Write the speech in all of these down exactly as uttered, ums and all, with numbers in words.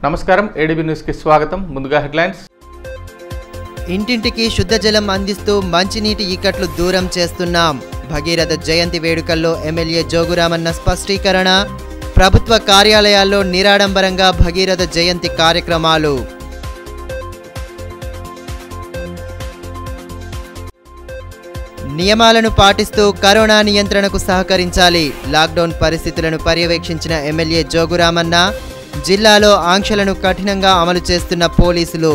నమస్కారం ADB news కి స్వాగతం. ముందుగా హెడ్లైన్స్. ఇంటింటికి శుద్ధ జలం అందిస్తూ మంచినీటి ఇక్కట్లు దూరం చేస్తున్నాం. భగీరథ జయంతి వేడుకల్లో ఎమ్మెల్యే జోగురామన్న స్పష్టీకరణ. ప్రభుత్వ కార్యాలయాల్లో నిరాడంబరంగా భగీరథ జయంతి కార్యక్రమాలు. నియమాలను పాటిస్తూ కరోనా నియంత్రణకు సహకరించాలి. లాక్డౌన్ పరిస్థితులను పర్యవేక్షించిన ఎమ్మెల్యే జోగురామన్న. జిల్లాలో ఆంక్షలను కఠినంగా అమలు చేస్తున్న పోలీసులు.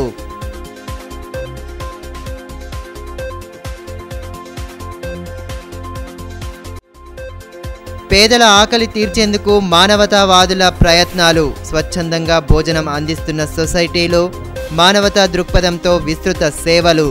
పేదల ఆకలి తీర్చేందుకు మానవతావాదుల ప్రయత్నాలు. స్వచ్ఛందంగా భోజనం అందిస్తున్న సొసైటీలు. మానవతా దృక్పథంతో విస్తృత సేవలు.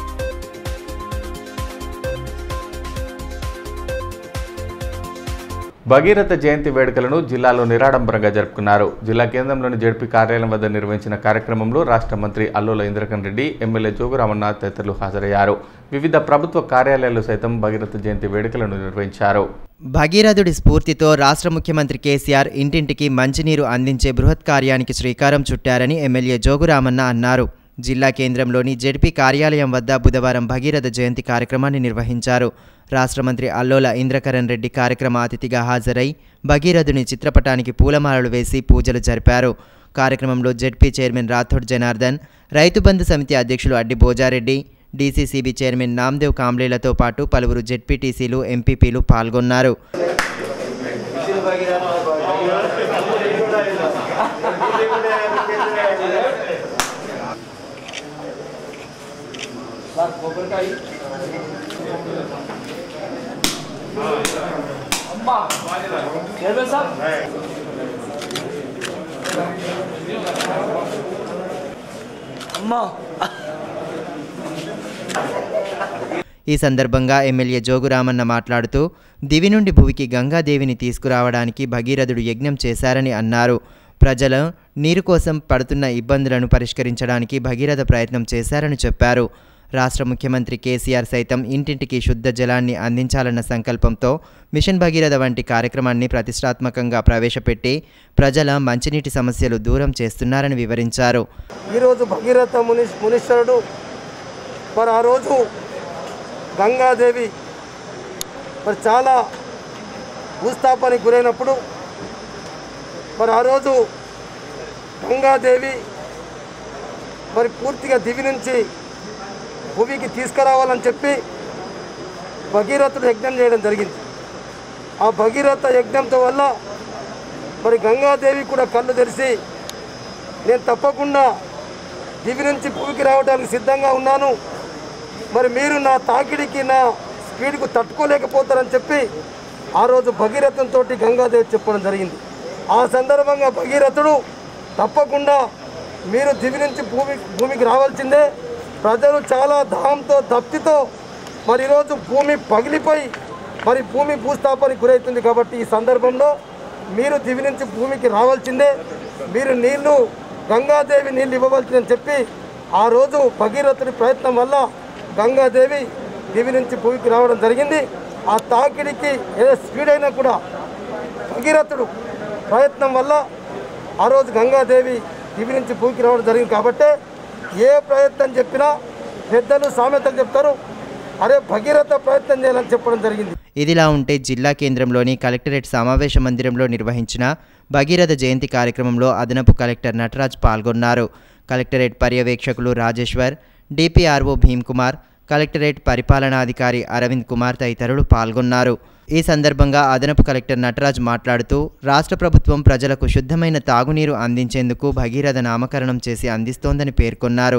భగీరథ జయంతి వేడుకలను జిల్లాలో నిరాడంబరంగా జరుపుకున్నారు. జిల్లా కేంద్రంలోని జెడ్పీ కార్యాలయం వద్ద నిర్వహించిన కార్యక్రమంలో రాష్ట్ర మంత్రి అల్లోల ఇంద్రకరణ్ రెడ్డి, ఎమ్మెల్యే జోగురామన్న తదితరులు హాజరయ్యారు. వివిధ ప్రభుత్వ కార్యాలయాల్లో సైతం భగీరథ జయంతి వేడుకలను నిర్వహించారు. భగీరథుడి స్ఫూర్తితో రాష్ట్ర ముఖ్యమంత్రి కేసీఆర్ ఇంటింటికి మంచినీరు అందించే బృహత్ కార్యానికి శ్రీకారం చుట్టారని ఎమ్మెల్యే జోగురామన్న అన్నారు. జిల్లా కేంద్రంలోని జెడ్పీ కార్యాలయం వద్ద బుధవారం భగీరథ జయంతి కార్యక్రమాన్ని నిర్వహించారు. రాష్ట్ర మంత్రి అల్లోల ఇంద్రకరణ్ రెడ్డి కార్యక్రమ అతిథిగా హాజరై భగీరథుని చిత్రపటానికి పూలమాలలు వేసి పూజలు జరిపారు. కార్యక్రమంలో జెడ్పీ చైర్మన్ రాథోడ్ జనార్దన్, రైతు బంధు సమితి అధ్యక్షులు అడ్డి భోజారెడ్డి, డీసీసీబీ చైర్మన్ నామ్దేవ్ కాంబ్లేలతో పాటు పలువురు జెడ్పీటీసీలు, ఎంపీపీలు పాల్గొన్నారు. ఈ సందర్భంగా ఎమ్మెల్యే జోగురామన్న మాట్లాడుతూ దివి నుండి భువికి గంగాదేవిని తీసుకురావడానికి భగీరథుడు యజ్ఞం చేశారని అన్నారు. ప్రజల నీరు కోసం పడుతున్న ఇబ్బందులను పరిష్కరించడానికి భగీరథ ప్రయత్నం చేశారని చెప్పారు. రాష్ట్ర ముఖ్యమంత్రి కేసీఆర్ సైతం ఇంటింటికి శుద్ధ జలాన్ని అందించాలన్న సంకల్పంతో మిషన్ భగీరథ వంటి కార్యక్రమాన్ని ప్రతిష్టాత్మకంగా ప్రవేశపెట్టి ప్రజల మంచినీటి సమస్యలు దూరం చేస్తున్నారని వివరించారు. ఈరోజు భగీరథ ముని మునీశ్వరుడు మరి ఆ రోజు గంగాదేవి మరి చాలా భూస్థాపానికి గురైనప్పుడు మరి ఆ రోజు గంగాదేవి మరి పూర్తిగా దివి నుంచి భూమికి తీసుకురావాలని చెప్పి భగీరథుడు యజ్ఞం చేయడం జరిగింది. ఆ భగీరథ యజ్ఞంతో వల్ల మరి గంగాదేవి కూడా కళ్ళు తెరిచి నేను తప్పకుండా దివి నుంచి భూమికి రావడానికి సిద్ధంగా ఉన్నాను, మరి మీరు నా తాకిడికి నా స్పీడ్కు తట్టుకోలేకపోతారని చెప్పి ఆ రోజు భగీరథంతో గంగాదేవి చెప్పడం జరిగింది. ఆ సందర్భంగా భగీరథుడు తప్పకుండా మీరు దివి నుంచి భూమి భూమికి రావాల్సిందే, ప్రజలు చాలా దాహంతో దప్తితో మరి ఈరోజు భూమి పగిలిపోయి మరి భూమి భూస్థాపానికి గురవుతుంది కాబట్టి ఈ సందర్భంలో మీరు దివి నుంచి భూమికి రావాల్సిందే, మీరు నీళ్లు గంగాదేవి నీళ్ళు ఇవ్వవలసిందని చెప్పి ఆ రోజు భగీరథుడి ప్రయత్నం వల్ల గంగాదేవి దివి నుంచి భూమికి రావడం జరిగింది. ఆ తాకిడికి ఏ స్పీడ్ అయినా కూడా భగీరథుడు ప్రయత్నం వల్ల ఆ రోజు గంగాదేవి దివి నుంచి భూమికి రావడం జరిగింది. కాబట్టి ఏ ప్రయత్నం చెప్పినా పెద్దలు సామెతలు చెప్తారు, అరే భగీరథ ప్రయత్నం చేయాలని చెప్పడం జరిగింది. ఇదిలా ఉంటే జిల్లా కేంద్రంలోని కలెక్టరేట్ సమావేశ మందిరంలో నిర్వహించిన భగీరథ జయంతి కార్యక్రమంలో అదనపు కలెక్టర్ నటరాజ్ పాల్గొన్నారు. కలెక్టరేట్ పర్యవేక్షకులు రాజేశ్వర్, డిపిఆర్ఓ భీమ్కుమార్, కలెక్టరేట్ పరిపాలనాధికారి అరవింద్ కుమార్ తదితరులు పాల్గొన్నారు. ఈ సందర్భంగా అదనపు కలెక్టర్ నటరాజ్ మాట్లాడుతూ రాష్ట్ర ప్రభుత్వం ప్రజలకు శుద్ధమైన తాగునీరు అందించేందుకు భగీరథ నామకరణం చేసి అందిస్తోందని పేర్కొన్నారు.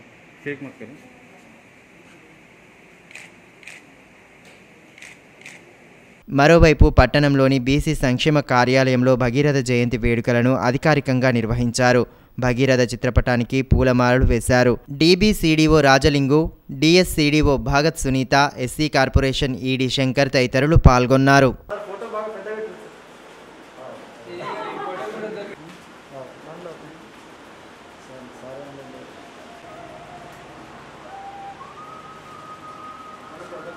మరోవైపు పట్టణంలోని బీసీ సంక్షేమ కార్యాలయంలో భగీరథ జయంతి వేడుకలను అధికారికంగా నిర్వహించారు. భగీరథ చిత్రపటానికి పూలమాలలు వేశారు. DBCDO Rajalingu, DSCDO Bhagat Sunitha, SC corporation ED Shankar తదితరులు పాల్గొన్నారు.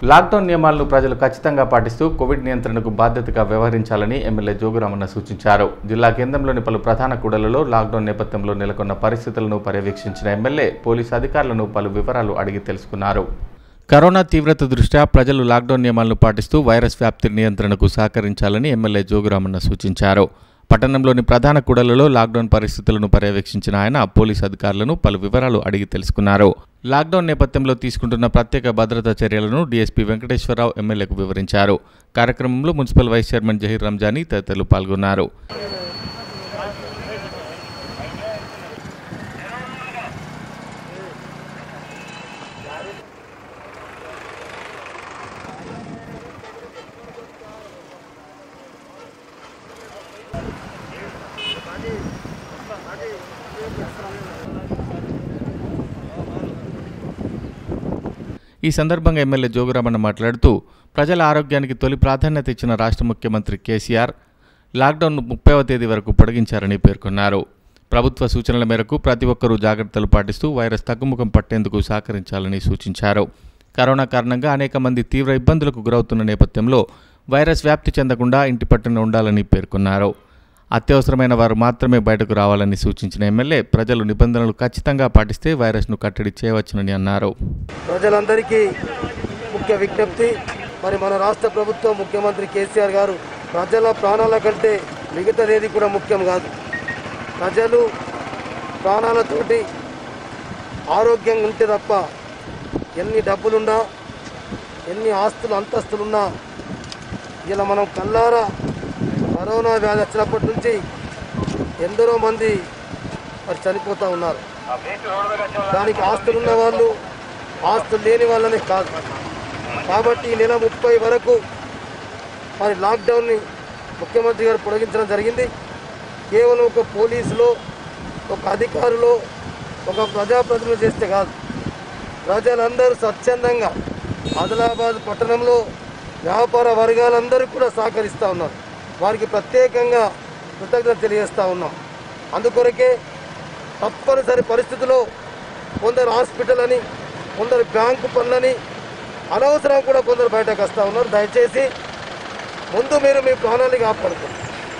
లాక్డౌన్ నియమాలను ప్రజలు ఖచ్చితంగా పాటిస్తూ కోవిడ్ నియంత్రణకు బాధ్యతగా వ్యవహరించాలని ఎమ్మెల్యే జోగురామన్న సూచించారు. జిల్లా కేంద్రంలోని పలు ప్రధాన కూడళ్లలో లాక్డౌన్ నేపథ్యంలో నెలకొన్న పరిస్థితులను పర్యవేక్షించిన ఎమ్మెల్యే పోలీసు అధికారులను పలు వివరాలు అడిగి తెలుసుకున్నారు. కరోనా తీవ్రత దృష్ట్యా ప్రజలు లాక్డౌన్ నియమాలను పాటిస్తూ వైరస్ వ్యాప్తి నియంత్రణకు సహకరించాలని ఎమ్మెల్యే జోగురామన్న సూచించారు. పట్టణంలోని ప్రధాన కూడళ్లలో లాక్డౌన్ పరిస్థితులను పర్యవేక్షించిన ఆయన పోలీసు అధికారులను పలు వివరాలు అడిగి తెలుసుకున్నారు. లాక్డౌన్ నేపథ్యంలో తీసుకుంటున్న ప్రత్యేక భద్రతా చర్యలను డీఎస్పీ వెంకటేశ్వరరావు ఎమ్మెల్యేకు వివరించారు. కార్యక్రమంలో municipal vice chairman Zaheer Ramzani తదితరులు పాల్గొన్నారు. ఈ సందర్భంగా ఎమ్మెల్యే జోగురామన్న మాట్లాడుతూ ప్రజల ఆరోగ్యానికి తొలి ప్రాధాన్యత ఇచ్చిన రాష్ట్ర ముఖ్యమంత్రి కేసీఆర్ లాక్డౌన్ ముప్పైవ తేదీ వరకు పొడిగించారని పేర్కొన్నారు. ప్రభుత్వ సూచనల మేరకు ప్రతి ఒక్కరూ జాగ్రత్తలు పాటిస్తూ వైరస్ తగ్గుముఖం పట్టేందుకు సహకరించాలని సూచించారు. కరోనా కారణంగా అనేక మంది తీవ్ర ఇబ్బందులకు గురవుతున్న నేపథ్యంలో వైరస్ వ్యాప్తి చెందకుండా ఇంటి పట్టున ఉండాలని పేర్కొన్నారు. అత్యవసరమైన వారు మాత్రమే బయటకు రావాలని సూచించిన ఎమ్మెల్యే ప్రజలు నిబంధనలు ఖచ్చితంగా పాటిస్తే వైరస్ను కట్టడి చేయవచ్చునని అన్నారు. ప్రజలందరికీ ముఖ్య విజ్ఞప్తి, మరి మన రాష్ట్ర ప్రభుత్వం ముఖ్యమంత్రి కేసీఆర్ గారు ప్రజల ప్రాణాల కంటే మిగతాదేది కూడా ముఖ్యం కాదు. ప్రజలు ప్రాణాలతోటి ఆరోగ్యంగా ఉంటే తప్ప ఎన్ని డబ్బులున్నా ఎన్ని ఆస్తులు అంతస్తులున్నా ఇలా మనం కల్లారా కరోనా వ్యాధి వచ్చినప్పటి నుంచి ఎందరో మంది మరి చనిపోతూ ఉన్నారు. దానికి ఆస్తులు ఉన్న వాళ్ళు ఆస్తులు లేని వాళ్ళనే కాదు. కాబట్టి ఈ నెల ముప్పై వరకు మరి లాక్డౌన్ని ముఖ్యమంత్రి గారు పొడిగించడం జరిగింది. కేవలం ఒక పోలీసులో ఒక అధికారులో ఒక ప్రజాప్రతినిధులు చేస్తే కాదు, ప్రజలందరూ స్వచ్ఛందంగా ఆదిలాబాద్ పట్టణంలో వ్యాపార వర్గాలందరూ కూడా సహకరిస్తూ ఉన్నారు. వారికి ప్రత్యేకంగా కృతజ్ఞత తెలియజేస్తూ ఉన్నాం. అందుకొరకే తప్పనిసరి పరిస్థితుల్లో కొందరు హాస్పిటల్ అని కొందరు బ్యాంకు పనులని అనవసరం కూడా కొందరు బయటకు వస్తూ ఉన్నారు. దయచేసి ముందు మీరు మీ ప్రాణాలు కాపాడుకోండి,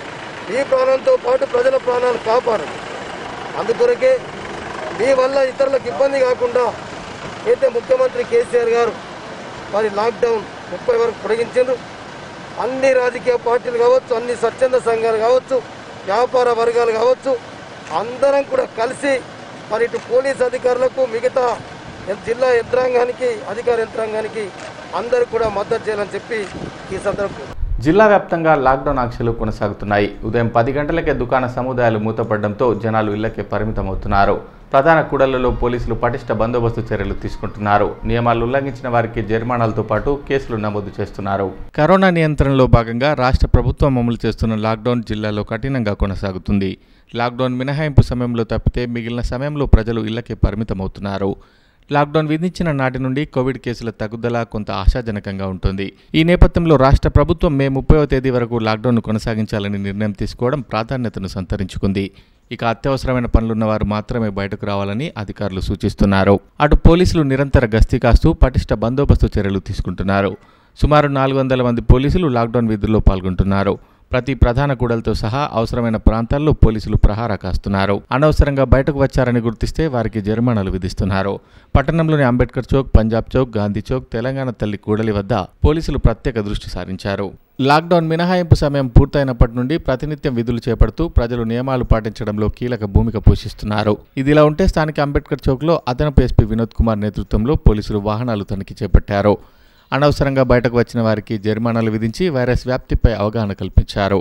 మీ ప్రాణంతో పాటు ప్రజల ప్రాణాలు కాపాడండి. అందుకొరకే మీ వల్ల ఇతరులకు ఇబ్బంది కాకుండా అయితే ముఖ్యమంత్రి కేసీఆర్ గారు మరి లాక్డౌన్ ముప్పై వరకు పొడిగించారు. అన్ని రాజకీయ పార్టీలు కావచ్చు, అన్ని స్వచ్ఛంద సంఘాలు కావచ్చు, వ్యాపార వర్గాలు కావచ్చు, అందరం కూడా కలిసి మరి ఇటు పోలీస్ అధికారులకు మిగతా జిల్లా యంత్రాంగానికి అధికార యంత్రాంగానికి అందరూ కూడా మద్దతు చేయాలని చెప్పి ఈ సందర్భంగా జిల్లా వ్యాప్తంగా లాక్డౌన్ ఆంక్షలు కొనసాగుతున్నాయి. ఉదయం పది గంటలకే దుకాణ సముదాయాలు మూతపడడంతో జనాలు ఇళ్లకే పరిమితమవుతున్నారు. ప్రధాన కూడళ్లలో పోలీసులు పటిష్ట బందోబస్తు చర్యలు తీసుకుంటున్నారు. నియమాలు ఉల్లంఘించిన వారికి జరిమానాలతో పాటు కేసులు నమోదు చేస్తున్నారు. కరోనా నియంత్రణలో భాగంగా రాష్ట్ర ప్రభుత్వం అమలు చేస్తున్న లాక్డౌన్ జిల్లాలో కఠినంగా కొనసాగుతుంది. లాక్డౌన్ మినహాయింపు సమయంలో తప్పితే మిగిలిన సమయంలో ప్రజలు ఇళ్లకే పరిమితమవుతున్నారు. లాక్డౌన్ విధించిన నాటి నుండి కోవిడ్ కేసుల తగ్గుదల కొంత ఆశాజనకంగా ఉంటుంది. ఈ నేపథ్యంలో రాష్ట్ర ప్రభుత్వం మే ముప్పైవ తేదీ వరకు లాక్డౌన్ను కొనసాగించాలని నిర్ణయం తీసుకోవడం ప్రాధాన్యతను సంతరించుకుంది. ఇక అత్యవసరమైన పనులున్న వారు మాత్రమే బయటకు రావాలని అధికారులు సూచిస్తున్నారు. అటు పోలీసులు నిరంతర గస్తీ కాస్తూ పటిష్ట బందోబస్తు చర్యలు తీసుకుంటున్నారు. సుమారు నాలుగు వందల మంది పోలీసులు లాక్డౌన్ విధుల్లో పాల్గొంటున్నారు. ప్రతి ప్రధాన కూడలతో సహా అవసరమైన ప్రాంతాల్లో పోలీసులు ప్రహారా కాస్తున్నారు. అనవసరంగా బయటకు వచ్చారని గుర్తిస్తే వారికి జరిమానాలు విధిస్తున్నారు. పట్టణంలోని అంబేద్కర్ చౌక్, పంజాబ్ చౌక్, గాంధీ చౌక్, తెలంగాణ తల్లి కూడలి వద్ద పోలీసులు ప్రత్యేక దృష్టి సారించారు. లాక్డౌన్ మినహాయింపు సమయం పూర్తయినప్పటి నుండి ప్రతినిత్యం విధులు చేపడుతూ ప్రజలు నియమాలు పాటించడంలో కీలక భూమిక పోషిస్తున్నారు. ఇదిలా ఉంటే స్థానిక అంబేద్కర్ చౌక్లో అదనపు ఎస్పీ వినోద్ కుమార్ నేతృత్వంలో పోలీసులు వాహనాలు తనిఖీ చేపట్టారు. అనవసరంగా బయటకు వచ్చిన వారికి జరిమానాలు విధించి వైరస్ వ్యాప్తిపై అవగాహన కల్పించారు.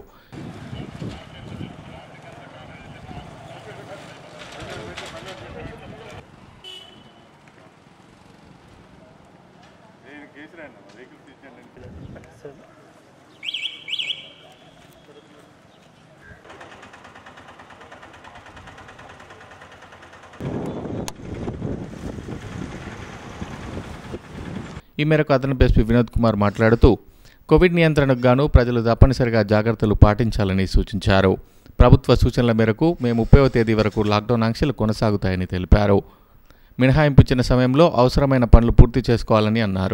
ఈ మేరకు అదనపు ఎస్పీ వినోద్ కుమార్ మాట్లాడుతూ కోవిడ్ నియంత్రణకు గాను ప్రజలు తప్పనిసరిగా జాగ్రత్తలు పాటించాలని సూచించారు. ప్రభుత్వ సూచనల మేరకు మే ముప్పైవ తేదీ వరకు లాక్డౌన్ ఆంక్షలు కొనసాగుతాయని తెలిపారు. మినహాయింపు ఇచ్చిన సమయంలో అవసరమైన పనులు పూర్తి చేసుకోవాలని అన్నారు.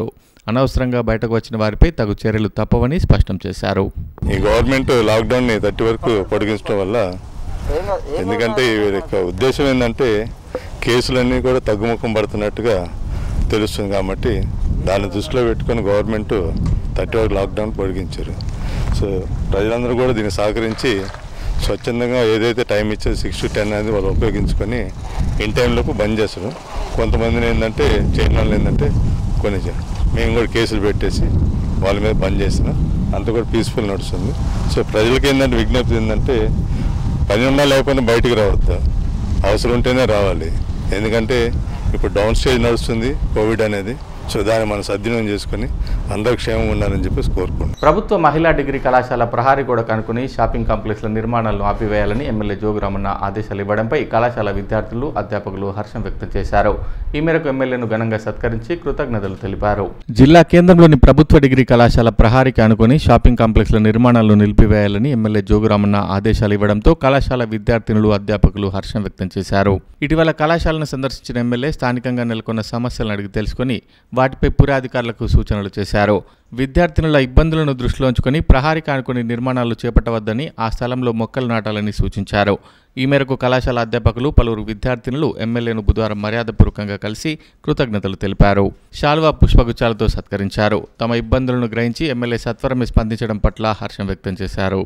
అనవసరంగా బయటకు వచ్చిన వారిపై తగు చర్యలు తప్పవని స్పష్టం చేశారు. ఈ గవర్నమెంట్ లాక్డౌన్ని థర్టీ వరకు పొడిగించడం వల్ల ఎందుకంటే వీరి యొక్క ఉద్దేశం ఏంటంటే కేసులన్నీ కూడా తగ్గుముఖం పడుతున్నట్టుగా తెలుస్తుంది కాబట్టి దాన్ని దృష్టిలో పెట్టుకొని గవర్నమెంట్ థర్టీ వరకు లాక్డౌన్ పొడిగించారు. సో ప్రజలందరూ కూడా దీన్ని సహకరించి స్వచ్ఛందంగా ఏదైతే టైం ఇచ్చేది సిక్స్ టు టెన్ అనేది వాళ్ళు ఉపయోగించుకొని ఇన్ టైంలోపు బంద్ చేస్తారు. కొంతమందిని ఏంటంటే చేయని వాళ్ళు ఏంటంటే కొన్ని మేము కూడా కేసులు పెట్టేసి వాళ్ళ మీద బంద్ చేసినాం. అంత కూడా పీస్ఫుల్ నడుస్తుంది. సో ప్రజలకి ఏంటంటే విజ్ఞప్తి ఏంటంటే పని ఉన్నా లేకపోయినా బయటికి రావద్దు, అవసరం ఉంటేనే రావాలి. ఎందుకంటే ఇప్పుడు డౌన్ స్టేజ్ నడుస్తుంది కోవిడ్ అనేది. సో దాన్ని మనం సద్వినియోగం చేసుకుని అందరూ క్షేమం ఉండాలని చెప్పేసి కోరుకుంటున్నాం. ప్రభుత్వ మహిళా డిగ్రీ కళాశాల ప్రహారీ గోడ కనుకొని షాపింగ్ కాంప్లెక్స్ల నిర్మాణాలను ఆపివేయాలని ఎమ్మెల్యే జోగురామన్న ఆదేశాలు ఇవ్వడంపై కళాశాల విద్యార్థులు అధ్యాపకులు హర్షం వ్యక్తం చేశారు. ఈ మేరకు ఎమ్మెల్యేను ఘనంగా సత్కరించి కృతజ్ఞతలు తెలిపారు. జిల్లా కేంద్రంలోని ప్రభుత్వ డిగ్రీ కళాశాల ప్రహారీకి అనుకొని షాపింగ్ కాంప్లెక్స్ల నిర్మాణాలను నిలిపివేయాలని ఎమ్మెల్యే జోగురామన్న ఆదేశాలు ఇవ్వడంతో కళాశాల విద్యార్థినులు అధ్యాపకులు హర్షం వ్యక్తం చేశారు. ఇటీవల కళాశాలను సందర్శించిన ఎమ్మెల్యే స్థానికంగా నెలకొన్న సమస్యలను అడిగి తెలుసుకుని వాటిపై పురాధికారులకు సూచనలు చేశారు. విద్యార్థినుల ఇబ్బందులను దృష్టిలో ఉంచుకొని ప్రహారీకి అనుకుని నిర్మాణాలు చేపట్టవద్దని, ఆ స్థలంలో మొక్కలు నాటాలని సూచించారు. ఈ మేరకు కళాశాల అధ్యాపకులు పలువురు విద్యార్థినులు ఎమ్మెల్యేను బుధవారం మర్యాదపూర్వకంగా కలిసి కృతజ్ఞతలు తెలిపారు. శాల్వా పుష్పగుచ్చాలతో సత్కరించారు. తమ ఇబ్బందులను గ్రహించి ఎమ్మెల్యే సత్వరమే స్పందించడం పట్ల హర్షం వ్యక్తం చేశారు.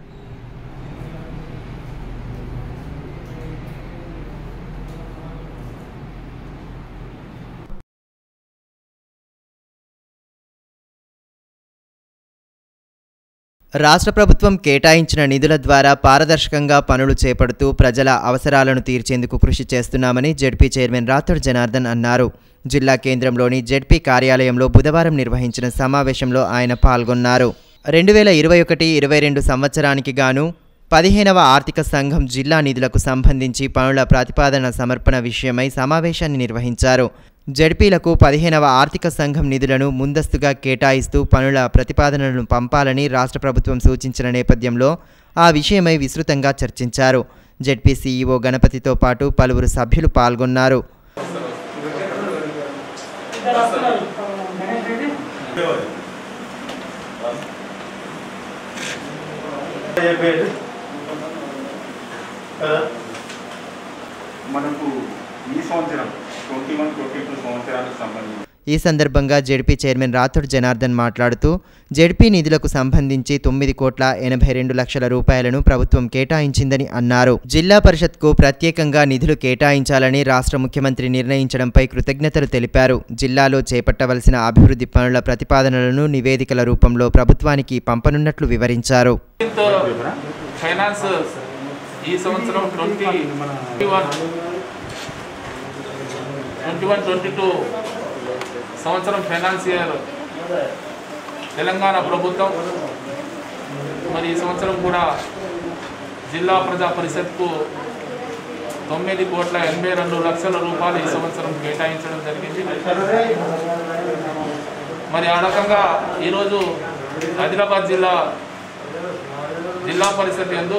రాష్ట్ర ప్రభుత్వం కేటాయించిన నిధుల ద్వారా పారదర్శకంగా పనులు చేపడుతూ ప్రజల అవసరాలను తీర్చేందుకు కృషి చేస్తున్నామని జెడ్పీ చైర్మన్ రాథోడ్ జనార్దన్ అన్నారు. జిల్లా కేంద్రంలోని జెడ్పీ కార్యాలయంలో బుధవారం నిర్వహించిన సమావేశంలో ఆయన పాల్గొన్నారు. రెండు వేల ఇరవై ఒకటి ఇరవై రెండు సంవత్సరానికి గాను పదిహేనవ ఆర్థిక సంఘం జిల్లా నిధులకు సంబంధించి పనుల ప్రతిపాదన సమర్పణ విషయమై సమావేశాన్ని నిర్వహించారు. జెడ్పీలకు పదిహేనవ ఆర్థిక సంఘం నిధులను ముందస్తుగా కేటాయిస్తూ పనుల ప్రతిపాదనలను పంపాలని రాష్ట్ర ప్రభుత్వం సూచించిన నేపథ్యంలో ఆ విషయమై విస్తృతంగా చర్చించారు. జెడ్పీ సీఈఓ గణపతితో పాటు పలువురు సభ్యులు పాల్గొన్నారు. మనకు ఈ సంవత్సరం ట్వంటీ వన్ ట్వంటీ టూ సంవత్సరాలకు సంబంధించి ఈ సందర్భంగా జెడ్పీ చైర్మన్ రాథోడ్ జనార్దన్ మాట్లాడుతూ జెడ్పీ నిధులకు సంబంధించి తొమ్మిది కోట్ల ఎనభై రెండు లక్షల రూపాయలను ప్రభుత్వం కేటాయించిందని అన్నారు. జిల్లా పరిషత్కు ప్రత్యేకంగా నిధులు కేటాయించాలని రాష్ట్ర ముఖ్యమంత్రి నిర్ణయించడంపై కృతజ్ఞతలు తెలిపారు. జిల్లాలో చేపట్టవలసిన అభివృద్ధి పనుల ప్రతిపాదనలను నివేదికల రూపంలో ప్రభుత్వానికి పంపనున్నట్లు వివరించారు. ఫైనాన్స్ ఈ సంవత్సరం twenty one twenty one twenty two సంవత్సరం ఫైనాన్సియర్ తెలంగాణ ప్రభుత్వం మరి ఈ సంవత్సరం కూడా జిల్లా ప్రజా పరిషత్కు తొమ్మిది కోట్ల ఎనభై రెండు లక్షల రూపాయలు ఈ సంవత్సరం కేటాయించడం జరిగింది. మరి ఆ రకంగా ఈరోజు ఆదిలాబాద్ జిల్లా జిల్లా పరిషత్ యందు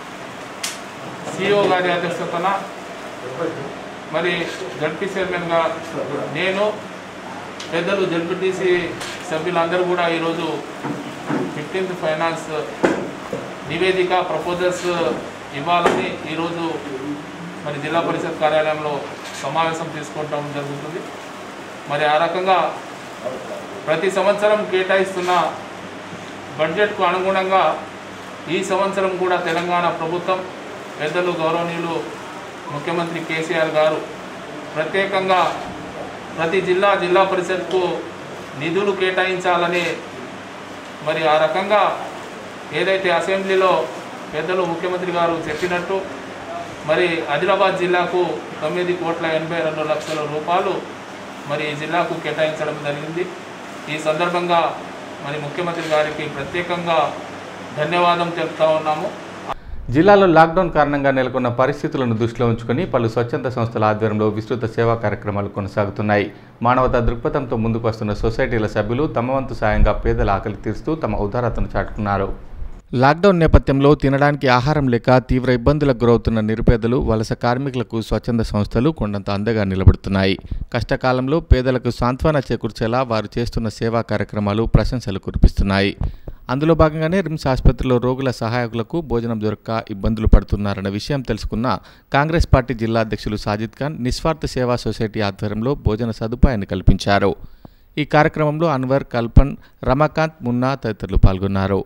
సిఇఓ గారి అధ్యక్షతన మరి జడ్పీ చైర్మన్గా నేను పెద్దలు జడ్పీటీసీ సభ్యులందరూ కూడా ఈరోజు ఫిఫ్టీన్త్ ఫైనాన్స్ నివేదిక ప్రపోజల్స్ ఇవ్వాలని ఈరోజు మరి జిల్లా పరిషత్ కార్యాలయంలో సమావేశం తీసుకోవడం జరుగుతుంది. మరి ఆ రకంగా ప్రతి సంవత్సరం కేటాయిస్తున్న బడ్జెట్కు అనుగుణంగా ఈ సంవత్సరం కూడా తెలంగాణ ప్రభుత్వం పెద్దలు గౌరవనీయులు ముఖ్యమంత్రి కేసీఆర్ గారు ప్రత్యేకంగా ప్రతి జిల్లా జిల్లా పరిషత్కు నిధులు కేటాయించాలని మరి ఆ రకంగా ఏదైతే అసెంబ్లీలో పెద్దలు ముఖ్యమంత్రి గారు చెప్పినట్టు మరి ఆదిలాబాద్ జిల్లాకు తొమ్మిది కోట్ల ఎనభై రెండు లక్షల రూపాయలు మరి ఈ జిల్లాకు కేటాయించడం జరిగింది. ఈ సందర్భంగా మరి ముఖ్యమంత్రి గారికి ప్రత్యేకంగా ధన్యవాదం తెలుపుతా ఉన్నాము. జిల్లాలో లాక్డౌన్ కారణంగా నెలకొన్న పరిస్థితులను దృష్టిలో ఉంచుకొని పలు స్వచ్ఛంద సంస్థల ఆధ్వర్యంలో విస్తృత సేవా కార్యక్రమాలు కొనసాగుతున్నాయి. మానవతా దృక్పథంతో ముందుకు వస్తున్న సొసైటీల సభ్యులు తమ వంతు సాయంగా పేదల ఆకలి తీరుస్తూ తమ ఉదారతను చాటుకున్నారు. లాక్డౌన్ నేపథ్యంలో తినడానికి ఆహారం లేక తీవ్ర ఇబ్బందులకు గురవుతున్న నిరుపేదలు, వలస కార్మికులకు స్వచ్ఛంద సంస్థలు కొండంత అండగా నిలబడుతున్నాయి. కష్టకాలంలో పేదలకు సాంత్వన చేకూర్చేలా వారు చేస్తున్న సేవా కార్యక్రమాలు ప్రశంసలు కురిపిస్తున్నాయి. అందులో భాగంగానే రిమ్స్ ఆసుపత్రిలో రోగుల సహాయకులకు భోజనం దొరక్క ఇబ్బందులు పడుతున్నారన్న విషయం తెలుసుకున్న కాంగ్రెస్ పార్టీ జిల్లా అధ్యక్షులు సాజిద్ ఖాన్ నిస్వార్థ సేవా సొసైటీ ఆధ్వర్యంలో భోజన సదుపాయాన్ని కల్పించారు. ఈ కార్యక్రమంలో అన్వర్, కల్పన్, రమాకాంత్, మున్నా తదితరులు పాల్గొన్నారు.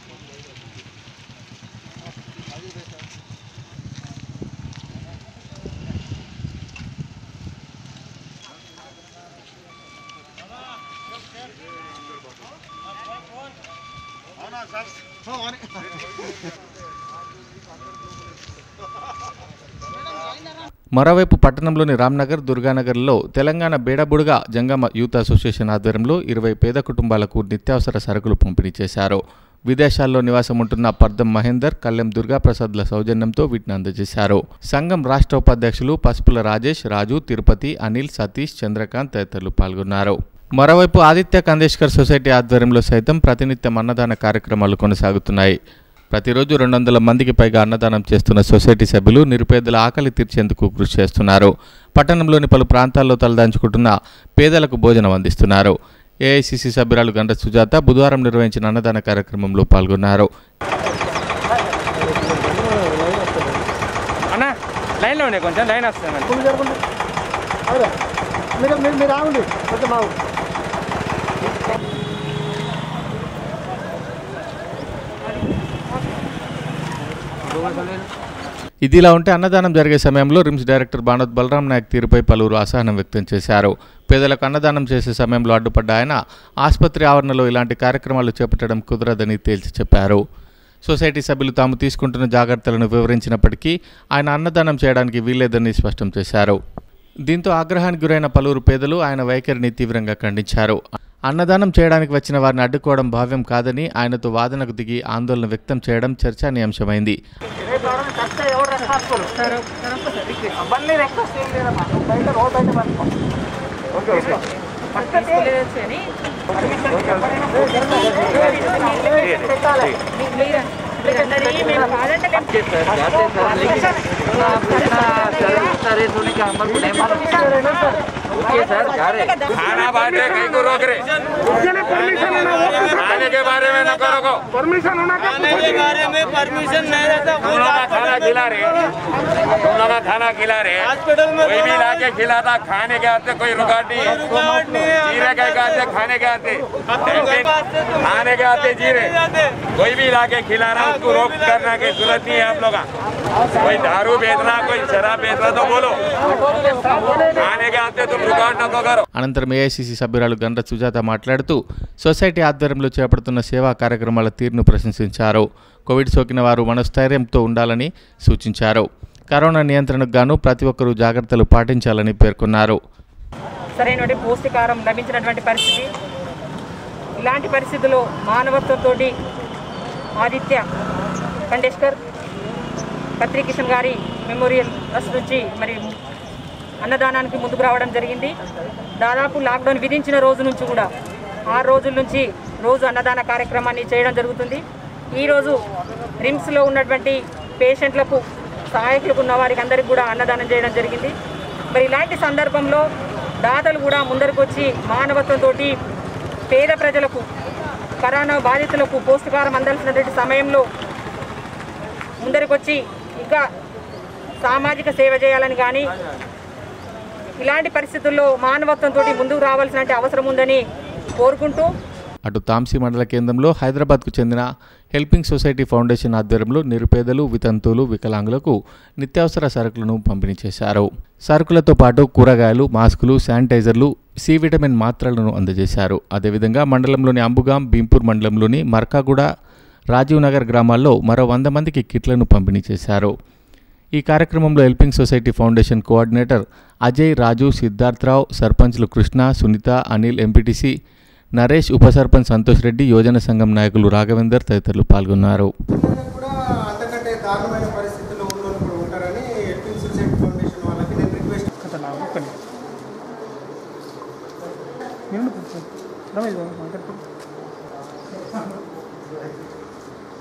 మరోవైపు పట్టణంలోని రామ్నగర్, దుర్గానగర్లో తెలంగాణ బేడబుడుగా జంగమ యూత్ అసోసియేషన్ ఆధ్వర్యంలో ఇరవై పేద కుటుంబాలకు నిత్యావసర సరుకులు పంపిణీ చేశారు. విదేశాల్లో నివాసం ఉంటున్న పర్దం మహేందర్, కల్లెం దుర్గాప్రసాద్ల సౌజన్యంతో వీటిని అందజేశారు. సంఘం రాష్ట్ర ఉపాధ్యక్షులు పసుపుల రాజేష్, రాజు, తిరుపతి, అనిల్, సతీష్, చంద్రకాంత్ తదితరులు పాల్గొన్నారు. మరోవైపు ఆదిత్య కందేష్కర్ సొసైటీ ఆధ్వర్యంలో సైతం ప్రతినిత్యం అన్నదాన కార్యక్రమాలు కొనసాగుతున్నాయి. ప్రతిరోజు రెండు వందల మందికి పైగా అన్నదానం చేస్తున్న సొసైటీ సభ్యులు నిరుపేదల ఆకలి తీర్చేందుకు కృషి చేస్తున్నారు. పట్టణంలోని పలు ప్రాంతాల్లో తలదాంచుకుంటున్న పేదలకు భోజనం అందిస్తున్నారు. ఏఐసిసి సభ్యురాలు గండ్ర సుజాత బుధవారం నిర్వహించిన అన్నదాన కార్యక్రమంలో పాల్గొన్నారు. ఇదిలా ఉంటే అన్నదానం జరిగే సమయంలో రిమ్స్ డైరెక్టర్ బానోత్ బలరాం నాయక్ తీరుపై పలువురు అసహనం వ్యక్తం చేశారు. పేదలకు అన్నదానం చేసే సమయంలో అడ్డుపడ్డ ఆయన ఆసుపత్రి ఆవరణలో ఇలాంటి కార్యక్రమాలు చేపట్టడం కుదరదని తేల్చి చెప్పారు. సొసైటీ సభ్యులు తాము తీసుకుంటున్న జాగ్రత్తలను వివరించినప్పటికీ ఆయన అన్నదానం చేయడానికి వీల్లేదని స్పష్టం చేశారు. దీంతో ఆగ్రహానికి గురైన పలువురు పేదలు ఆయన వైఖరిని తీవ్రంగా ఖండించారు. అన్నదానం చేయడానికి వచ్చిన వారిని అడ్డుకోవడం భావ్యం కాదని ఆయనతో వాదనకు దిగి ఆందోళన వ్యక్తం చేయడం చర్చానీయాంశమైంది. खाना बांटे कहीं को रोक रहे खाने के बारे में न करो परमिशन होना खाने के बारे में परमिशन नहीं रहता। तुम लोग का खाना खिला रहे तुम लोग का खाना खिला रहे हॉस्पिटल में कोई भी लाके खिलाता खाने के आते कोई रुकावट नहीं है। जीरे के आते खाने के आते खाने के आते जीरे कोई भी लाके खिला रहा उसको रोक करना की जरूरत नहीं है। आप लोग कोई दारू बेचना कोई शराब बेचना तो बोलो खाने के आते तुम रुकावट न करो। అనంతరం ఏఐసిసి సభ్యురాలు గండ్ర సుజాత మాట్లాడుతూ సొసైటీ ఆధ్వర్యంలో చేపడుతున్న సేవా కార్యక్రమాల తీరును ప్రశంసించారు. కోవిడ్ సోకిన వారు మనస్థైర్యంతో ఉండాలని సూచించారు. కరోనా నియంత్రణకు గాను ప్రతి ఒక్కరూ జాగ్రత్తలు పాటించాలని పేర్కొన్నారు. సరైనటువంటి పౌష్టికాహారం లభించినటువంటి పరిస్థితి, ఇలాంటి పరిస్థితుల్లో మానవత్వంతో ఆదిత్య కండేష్కర్ కత్రి కిషన్ గారి మెమోరియల్ ట్రస్ట్ నుంచి మరి అన్నదానానికి ముందుకు రావడం జరిగింది. దాదాపు లాక్డౌన్ విధించిన రోజు నుంచి కూడా ఆరు రోజుల నుంచి రోజు అన్నదాన కార్యక్రమాన్ని చేయడం జరుగుతుంది. ఈరోజు రిమ్స్లో ఉన్నటువంటి పేషెంట్లకు సహాయకులకు ఉన్న వారికి అందరికీ కూడా అన్నదానం చేయడం జరిగింది. మరి ఇలాంటి సందర్భంలో దాతలు కూడా ముందరకు వచ్చి మానవత్వంతో పేద ప్రజలకు, కరోనా బాధితులకు పౌష్టికాహారం అందాల్సినటువంటి సమయంలో ముందరకు వచ్చి ఇంకా సామాజిక సేవ చేయాలని కానీ ఇలాంటి పరిస్థితుల్లో మానవత్వంతో ముందుకు రావాల్సిన అవసరం ఉందని కోరుకుంటూ అటు తాంసీ మండల కేంద్రంలో హైదరాబాద్కు చెందిన హెల్పింగ్ సొసైటీ ఫౌండేషన్ ఆధ్వర్యంలో నిరుపేదలు, వితంతువులు, వికలాంగులకు నిత్యావసర సరుకులను పంపిణీ చేశారు. సరుకులతో పాటు కూరగాయలు, మాస్కులు, శానిటైజర్లు, సి విటమిన్ మాత్రలను అందజేశారు. అదేవిధంగా మండలంలోని అంబుగాం, భీంపూర్ మండలంలోని మర్కాగూడ, రాజీవ్ నగర్ గ్రామాల్లో మరో వంద మందికి కిట్లను పంపిణీ చేశారు. ఈ కార్యక్రమంలో helping society foundation coordinator Ajay, Raju, Siddhartharao, సర్పంచ్లు కృష్ణ, సునీత, అనిల్, ఎంపీటీసీ నరేష్, ఉప సర్పంచ్ సంతోష్ రెడ్డి, యోజన సంఘం నాయకులు రాఘవేందర్ తదితరులు పాల్గొన్నారు.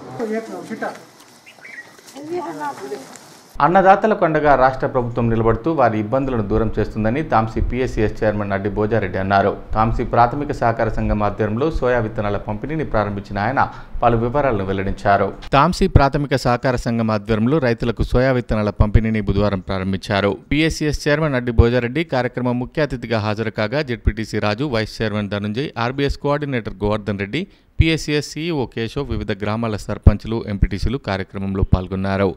అన్నదాతలకు అండగా రాష్ట్ర ప్రభుత్వం నిలబడుతూ వారి ఇబ్బందులను దూరం చేస్తుందని తాంసీ పీఎస్సీఎస్ చైర్మన్ అడ్డి భోజారెడ్డి అన్నారు. తాంసీ ప్రాథమిక సహకార సంఘం ఆధ్వర్యంలో సోయా విత్తనాల పంపిణీని ప్రారంభించిన ఆయన పలు వివరాలను వెల్లడించారు. తాంసీ ప్రాథమిక సహకార సంఘం ఆధ్వర్యంలో రైతులకు సోయా విత్తనాల పంపిణీని బుధవారం ప్రారంభించారు. పీఎస్సీఎస్ చైర్మన్ అడ్డి భోజారెడ్డి కార్యక్రమం ముఖ్య అతిథిగా హాజరు కాగా ZPTC Raju, vice chairman Dhanunjay, RBS coordinator Govardhan Reddy, PSCS CEO Keshav, వివిధ గ్రామాల సర్పంచులు, ఎంపీటీసీలు కార్యక్రమంలో పాల్గొన్నారు.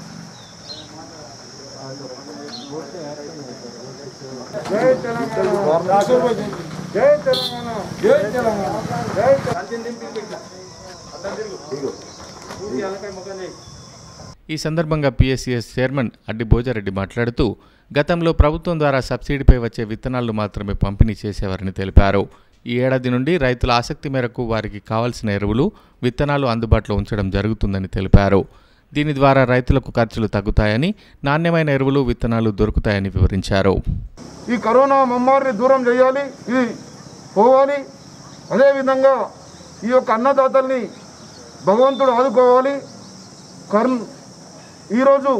ఈ సందర్భంగా పీఎస్సీఎస్ చైర్మన్ అడ్డి భోజారెడ్డి మాట్లాడుతూ గతంలో ప్రభుత్వం ద్వారా సబ్సిడీపై వచ్చే విత్తనాలను మాత్రమే పంపిణీ చేసేవారని తెలిపారు. ఈ ఏడాది నుండి రైతుల ఆసక్తి మేరకు వారికి కావాల్సిన ఎరువులు, విత్తనాలు అందుబాటులో ఉంచడం జరుగుతుందని తెలిపారు. దీని ద్వారా రైతులకు ఖర్చులు తగ్గుతాయని, నాణ్యమైన ఎరువులు, విత్తనాలు దొరుకుతాయని వివరించారు. ఈ కరోనా మమ్మారిని దూరం చేయాలి, ఇది పోవాలి. అదేవిధంగా ఈ యొక్క అన్నదాతల్ని భగవంతుడు ఆదుకోవాలి. కర్ ఈరోజు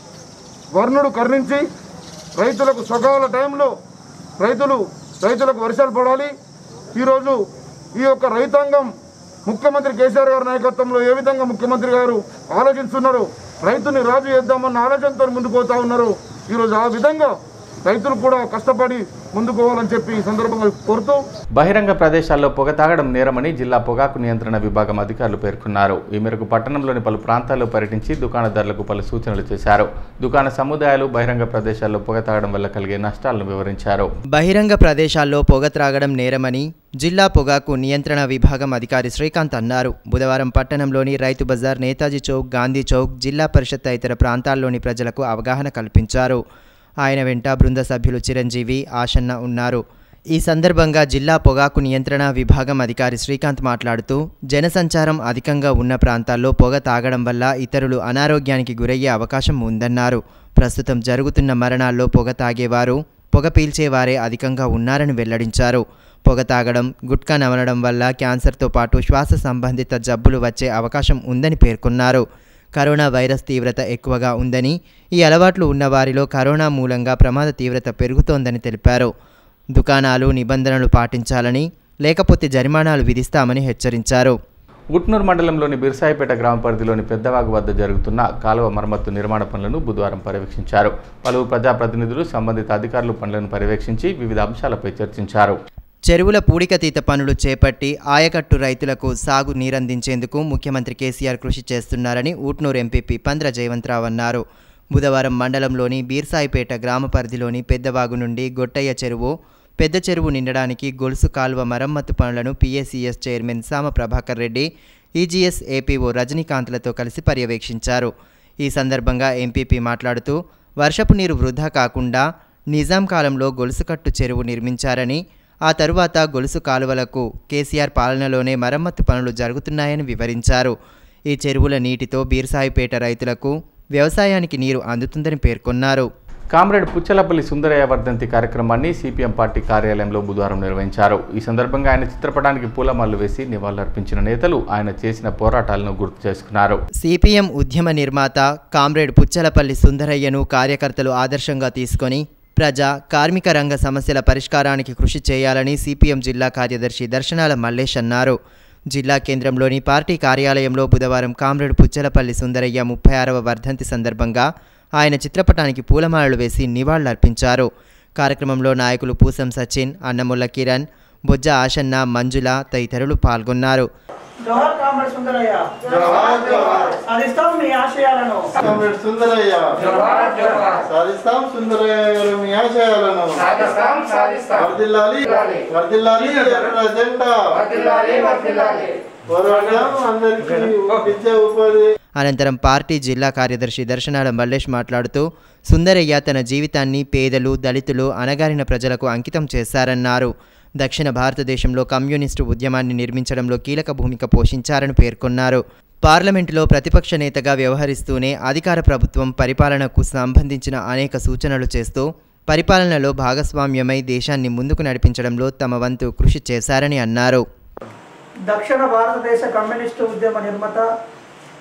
వర్ణుడు కరుణించి రైతులకు సకాల టైంలో రైతులు రైతులకు వర్షాలు పడాలి. ఈరోజు ఈ యొక్క రైతాంగం ముఖ్యమంత్రి కేసీఆర్ గారి నాయకత్వంలో ఏ విధంగా ముఖ్యమంత్రి గారు ఆలోచిస్తున్నారు, రైతుని రాజు చేద్దామన్న ఆలోచనతో ముందుకు పోతా ఉన్నారు. ఈరోజు ఆ విధంగా రైతులు కూడా కష్టపడి ముందుకు పోవాలని చెప్పి ఈ సందర్భంగా కోరుతూ బహిరంగ ప్రదేశాల్లో పొగ తాగడం నేరమని జిల్లా పొగాకు నియంత్రణ విభాగం అధికారులు పేర్కొన్నారు. ఈ మేరకు పట్టణంలోని పలు ప్రాంతాల్లో పర్యటించి దుకాణదారులకు పలు సూచనలు చేశారు. దుకాణ సముదాయాలు బహిరంగ ప్రదేశాల్లో పొగ తాగడం వల్ల కలిగే నష్టాలను వివరించారు. బహిరంగ ప్రదేశాల్లో పొగ త్రాగడం నేరమని జిల్లా పొగాకు నియంత్రణ విభాగం అధికారి శ్రీకాంత్ అన్నారు. బుధవారం పట్టణంలోని రైతు బజార్, నేతాజీ చౌక్, గాంధీ చౌక్, జిల్లా పరిషత్ తదితర ప్రాంతాల్లోని ప్రజలకు అవగాహన కల్పించారు. ఆయన వెంట బృంద సభ్యులు చిరంజీవి, ఆశన్న ఉన్నారు. ఈ సందర్భంగా జిల్లా పొగాకు నియంత్రణ విభాగం అధికారి శ్రీకాంత్ మాట్లాడుతూ జనసంచారం అధికంగా ఉన్న ప్రాంతాల్లో పొగ తాగడం వల్ల ఇతరులు అనారోగ్యానికి గురయ్యే అవకాశం ఉందన్నారు. ప్రస్తుతం జరుగుతున్న మరణాల్లో పొగ తాగేవారు, పొగ పీల్చేవారే అధికంగా ఉన్నారని వెల్లడించారు. పొగ తాగడం, గుట్కా నమలడం వల్ల క్యాన్సర్తో పాటు శ్వాస సంబంధిత జబ్బులు వచ్చే అవకాశం ఉందని పేర్కొన్నారు. కరోనా వైరస్ తీవ్రత ఎక్కువగా ఉందని, ఈ అలవాట్లు ఉన్నవారిలో కరోనా మూలంగా ప్రమాద తీవ్రత పెరుగుతోందని తెలిపారు. దుకాణాలు నిబంధనలు పాటించాలని, లేకపోతే జరిమానాలు విధిస్తామని హెచ్చరించారు. ఉట్నూరు మండలంలోని బిర్సాయిపేట గ్రామ పరిధిలోని పెద్దవాగు వద్ద జరుగుతున్న కాలువ మరమ్మత్తు నిర్మాణ పనులను బుధవారం పర్యవేక్షించారు. పలువురు ప్రజాప్రతినిధులు, సంబంధిత అధికారులు పనులను పర్యవేక్షించి వివిధ అంశాలపై చర్చించారు. చెరువుల పూడికతీత పనులు చేపట్టి ఆయకట్టు రైతులకు సాగు నీరందించేందుకు ముఖ్యమంత్రి కేసీఆర్ కృషి చేస్తున్నారని ఊట్నూరు ఎంపీపీ పంద్ర జయవంతరావు అన్నారు. బుధవారం మండలంలోని బీర్సాయిపేట గ్రామ పరిధిలోని పెద్దవాగు నుండి గొట్టయ్య చెరువు, పెద్ద చెరువు నిండడానికి గొలుసు కాలువ మరమ్మతు పనులను PACS chairman Sama Prabhakar Reddy, EGS APO రజనీకాంత్లతో కలిసి పర్యవేక్షించారు. ఈ సందర్భంగా ఎంపీపీ మాట్లాడుతూ వర్షపు నీరు వృధా కాకుండా నిజాం కాలంలో గొలుసుకట్టు చెరువు నిర్మించారని, ఆ తరువాత గొలుసు కాలువలకు కేసీఆర్ పాలనలోనే మరమ్మతు పనులు జరుగుతున్నాయని వివరించారు. ఈ చెరువుల నీటితో బీర్సాయిపేట రైతులకు, వ్యవసాయానికి నీరు అందుతుందని పేర్కొన్నారు. కామ్రేడ్ పుచ్చలపల్లి సుందరయ్య వర్ధంతి కార్యక్రమాన్ని సిపిఎం పార్టీ కార్యాలయంలో బుధవారం నిర్వహించారు. ఈ సందర్భంగా ఆయన చిత్రపటానికి పూలమాలలు వేసి నివాళులర్పించిన నేతలు ఆయన చేసిన పోరాటాలను గుర్తు చేసుకున్నారు. సిపిఎం ఉద్యమ నిర్మాత కామ్రేడ్ పుచ్చలపల్లి సుందరయ్యను కార్యకర్తలు ఆదర్శంగా తీసుకొని ప్రజా, కార్మిక రంగ సమస్యల పరిష్కారానికి కృషి చేయాలని సిపిఎం జిల్లా కార్యదర్శి దర్శనాల మల్లేష్ అన్నారు. జిల్లా కేంద్రంలోని పార్టీ కార్యాలయంలో బుధవారం కామ్రేడ్ పుచ్చలపల్లి సుందరయ్య ముప్పై ఆరవ వర్ధంతి సందర్భంగా ఆయన చిత్రపటానికి పూలమాలలు వేసి నివాళులర్పించారు. కార్యక్రమంలో నాయకులు పూసం సచిన్, అన్నముల్ల కిరణ్, బొజ్జ ఆశన్న, మంజుల తదితరులు పాల్గొన్నారు. జోహార్ కామ్రేడ్ సుందరయ్య, జోహార్ జోహార్, సాధిస్తాం మీ ఆశయాలను. కామ్రేడ్ సుందరయ్య, జోహార్ జోహార్, సాధిస్తాం సుందరయ్య గారు మీ ఆశయాలను. సాధిస్తాం సాధిస్తాం, వర్ధిల్లాలి వర్ధిల్లాలి ఎర్ర జెండా, వర్ధిల్లాలి వర్ధిల్లాలి, పోరాటం అందరికీ విద్య ఉపాధి. అనంతరం పార్టీ జిల్లా కార్యదర్శి దర్శనాల మల్లేష్ మాట్లాడుతూ సుందరయ్య తన జీవితాన్ని పేదలు, దళితులు, అణగారిన ప్రజలకు అంకితం చేశారన్నారు. దక్షిణ భారతదేశంలో కమ్యూనిస్టు ఉద్యమాన్ని నిర్మించడంలో కీలక భూమిక పోషించారని పేర్కొన్నారు. పార్లమెంటులో ప్రతిపక్ష నేతగా వ్యవహరిస్తూనే అధికార ప్రభుత్వం పరిపాలనకు సంబంధించిన అనేక సూచనలు చేస్తూ పరిపాలనలో భాగస్వామ్యమై దేశాన్ని ముందుకు నడిపించడంలో తమ వంతు కృషి చేశారని అన్నారు. దక్షిణ భారతదేశ కమ్యూనిస్టు ఉద్యమ నిర్మాత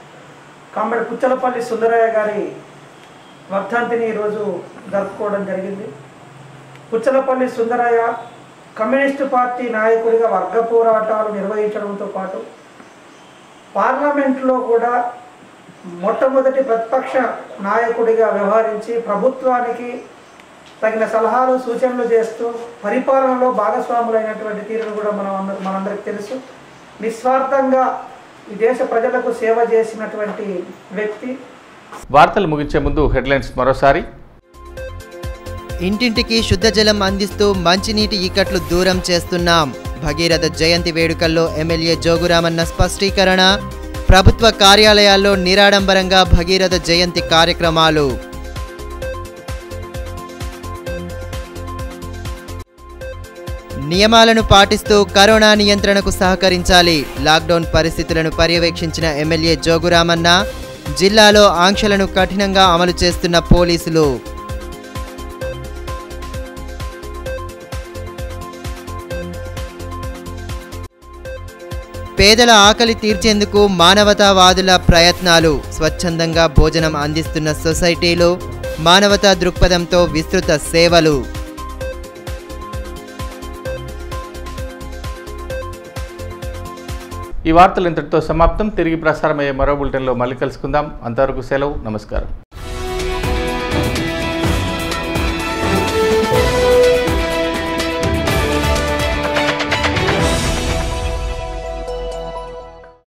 కామ్రేడ్ పుచ్చలపల్లి సుందరయ్య గారి వర్ధంతిని ఈరోజు జరుపుకోవడం జరిగింది. పుచ్చలపల్లి సుందరయ్య కమ్యూనిస్టు పార్టీ నాయకుడిగా వర్గ పోరాటాలు నిర్వహించడంతో పాటు పార్లమెంట్లో కూడా మొట్టమొదటి ప్రతిపక్ష నాయకుడిగా వ్యవహరించి ప్రభుత్వానికి తగిన సలహాలు సూచనలు చేస్తూ పరిపాలనలో భాగస్వాములైనటువంటి తీరును కూడా మనం మనందరికీ తెలుసు. నిస్వార్థంగా ఈ దేశ ప్రజలకు సేవ చేసినటువంటి వ్యక్తి. వార్తలు ముగించే ముందు హెడ్లైన్స్ మరోసారి. ఇంటింటికి శుద్ధ జలం అందిస్తూ మంచినీటి ఇక్కట్లు దూరం చేస్తున్నాం. భగీరథ జయంతి వేడుకల్లో ఎమ్మెల్యే జోగురామన్న స్పష్టీకరణ. ప్రభుత్వ కార్యాలయాల్లో నిరాడంబరంగా భగీరథ జయంతి కార్యక్రమాలు. నియమాలను పాటిస్తూ కరోనా నియంత్రణకు సహకరించాలి. లాక్డౌన్ పరిస్థితులను పర్యవేక్షించిన ఎమ్మెల్యే జోగురామన్న. జిల్లాలో ఆంక్షలను కఠినంగా అమలు చేస్తున్న పోలీసులు. పేదల ఆకలి తీర్చేందుకు మానవతావాదుల ప్రయత్నాలు. స్వచ్ఛందంగా భోజనం అందిస్తున్న సొసైటీలు. మానవతా దృక్పథంతో విస్తృత సేవలు. ఈ వార్తలు ఇంతటితో సమాప్తం. తిరిగి ప్రసారమయ్యే మరో బులెటిన్లో మళ్ళీ కలుసుకుందాం. అంతవరకు సెలవు. నమస్కారం.